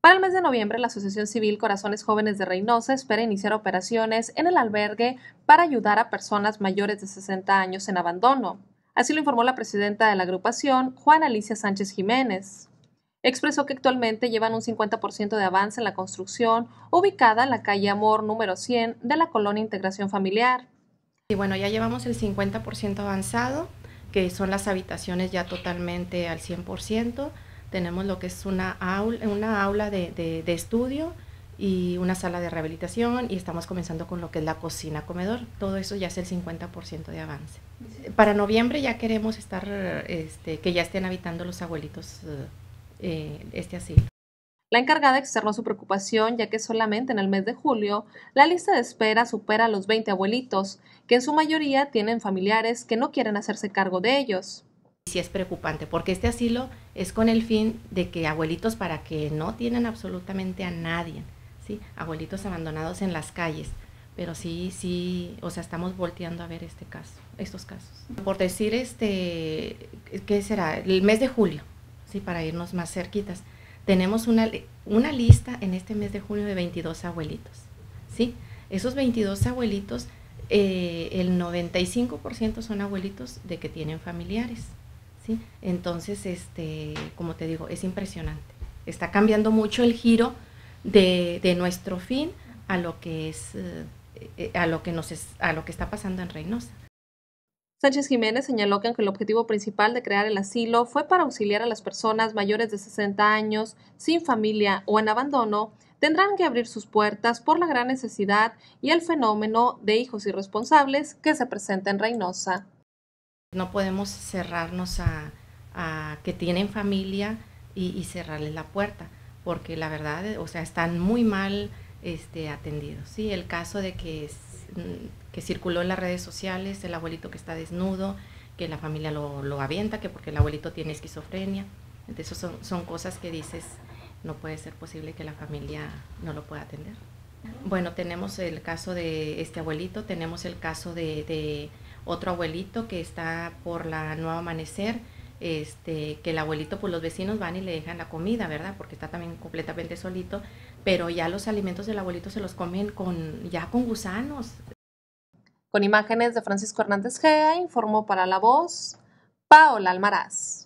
Para el mes de noviembre, la Asociación Civil Corazones Jóvenes de Reynosa espera iniciar operaciones en el albergue para ayudar a personas mayores de 60 años en abandono. Así lo informó la presidenta de la agrupación, Juana Alicia Sánchez Jiménez. Expresó que actualmente llevan un 50% de avance en la construcción, ubicada en la calle Amor número 100 de la colonia Integración Familiar. Y bueno, ya llevamos el 50% avanzado, que son las habitaciones ya totalmente al 100%. Tenemos lo que es una aula de estudio y una sala de rehabilitación, y estamos comenzando con lo que es la cocina, comedor. Todo eso ya es el 50% de avance. Para noviembre ya queremos estar, que ya estén habitando los abuelitos este asilo. La encargada externó su preocupación, ya que solamente en el mes de julio la lista de espera supera a los 20 abuelitos, que en su mayoría tienen familiares que no quieren hacerse cargo de ellos. Sí es preocupante, porque este asilo es con el fin de que abuelitos, para que no tienen absolutamente a nadie, ¿sí? Abuelitos abandonados en las calles, pero sí, o sea, estamos volteando a ver estos casos. Por decir, ¿qué será? El mes de julio, sí, para irnos más cerquitas. Tenemos una lista en este mes de julio de 22 abuelitos, ¿sí? Esos 22 abuelitos, el 95% son abuelitos de que tienen familiares, ¿sí? Entonces, como te digo, es impresionante. Está cambiando mucho el giro de nuestro fin a lo que es, a lo que está pasando en Reynosa. Sánchez Jiménez señaló que aunque el objetivo principal de crear el asilo fue para auxiliar a las personas mayores de 60 años, sin familia o en abandono, tendrán que abrir sus puertas por la gran necesidad y el fenómeno de hijos irresponsables que se presenta en Reynosa. No podemos cerrarnos a que tienen familia y cerrarles la puerta, porque la verdad, o sea, están muy mal atendidos. ¿Sí? El caso de que circuló en las redes sociales, el abuelito que está desnudo, que la familia lo avienta, que porque el abuelito tiene esquizofrenia. Entonces son cosas que dices, no puede ser posible que la familia no lo pueda atender. Bueno, tenemos el caso de este abuelito, tenemos el caso de otro abuelito que está por la Nuevo Amanecer, que el abuelito, pues los vecinos van y le dejan la comida, ¿verdad? Porque está también completamente solito, pero ya los alimentos del abuelito se los comen ya con gusanos. Con imágenes de Francisco Hernández Gea, informó para La Voz, Paola Almaraz.